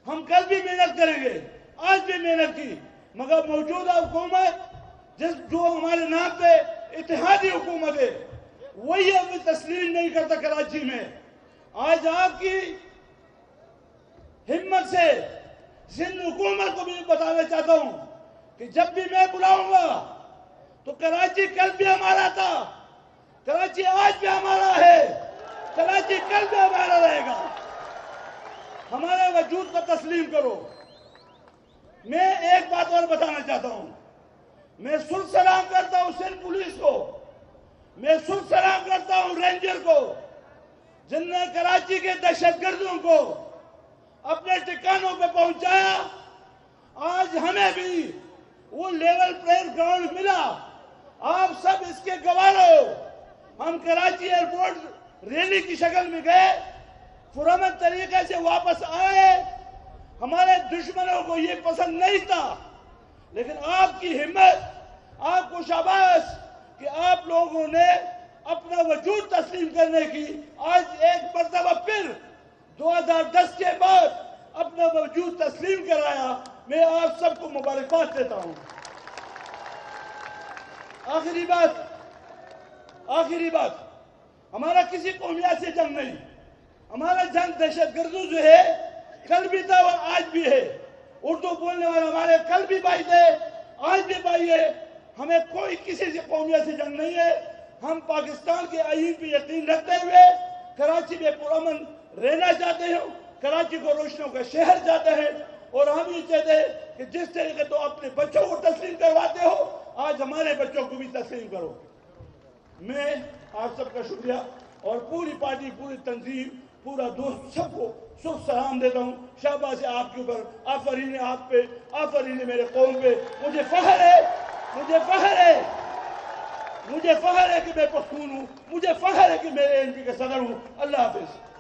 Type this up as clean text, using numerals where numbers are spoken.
ہم کل بھی محنت کریں گے، آج بھی محنت کی، مگر موجودہ حکومت جو ہمارے نام پہ اتحادی حکومت ہے وہی ابھی تسلیم نہیں کرتا کراچی میں۔ آج آپ کی ہمت سے سندھ حکومت کو بھی بتانا چاہتا ہوں کہ جب بھی میں بلاؤں گا تو کراچی کل بھی ہمارا تھا، کراچی آج بھی ہمارا ہے، کراچی کل بھی ہمارا رہے گا۔ ہمارے وجود کو تسلیم کرو۔ میں ایک بات اور بتانا چاہتا ہوں، میں سر سلام کرتا ہوں سندھ پولیس کو، میں سر سلام کرتا ہوں رینجر کو، جن نے کراچی کے دہشت گردوں کو اپنے ٹھکانوں پہ پہنچایا۔ آج ہمیں بھی وہ لیول پلیئنگ گراؤنڈ ملا، آپ سب اس کے گواہ ہو۔ ہم کراچی ایئرپورٹ ریلی کی شکل میں گئے، پرامن طریقے سے واپس آئے۔ ہمارے دشمنوں کو یہ پسند نہیں تھا، لیکن آپ کی ہمت، آپ کو شاباش کہ آپ لوگوں نے اپنا وجود تسلیم کرنے کی آج ایک مرتبہ پھر 2010 کے بعد اپنا وجود تسلیم کرایا۔ میں آپ سب کو مبارکباد دیتا ہوں۔ آخری بات، ہمارا کسی قومیت سے جنگ نہیں، ہمارا جنگ دہشت گردوں جو ہے کل بھی تھا اور آج بھی ہے۔ اردو بولنے والے ہمارے کل بھی بھائی تھے، آج بھی بھائی ہے۔ ہمیں کوئی کسی سے قومیت سے جنگ نہیں ہے۔ ہم پاکستان کے آئین پہ یقین رکھتے ہوئے کراچی میں پرامن رہنا چاہتے ہیں، کراچی کو روشنیوں کا شہر چاہتے ہیں، اور ہم یہ چاہتے ہیں کہ جس طریقے تو اپنے بچوں کو تسلیم کرواتے ہو، آج ہمارے بچوں کو بھی تسلیم کرو۔ میں آپ سب کا شکریہ اور پوری پارٹی، پوری تنظیم، پورا دوست سب کو صبح سلام دیتا ہوں۔ شاباش ہے آپ کے اوپر، آفرین ہے آپ پہ، آفرین ہے میرے قوم پہ۔ مجھے فخر ہے، مجھے فخر ہے، مجھے فخر ہے کہ میں پختون ہوں، مجھے فخر ہے کہ میں ایم پی کا صدر ہوں۔ اللہ حافظ۔